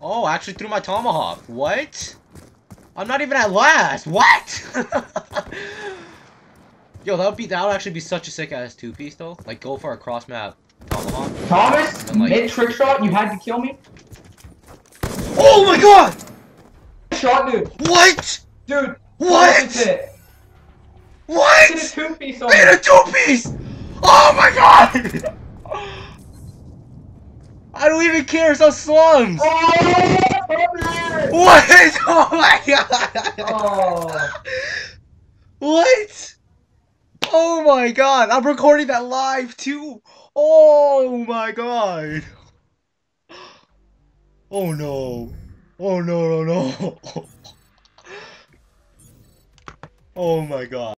Oh, I actually threw my tomahawk. What? I'm not even at last. What? Yo, that would actually be such a sick ass two-piece though. Like go for a cross map tomahawk. Thomas, then, like, mid trick shot, you had to kill me. Oh my god! Shot, dude. What? Dude. What? Hit. What? Hit a two-piece on me. Hit a two-piece! Oh my god! I don't even care. It's a slums. Oh, what? Oh my god! Oh. What? Oh my god! I'm recording that live too. Oh my god! Oh no! Oh no! No! No! Oh my god!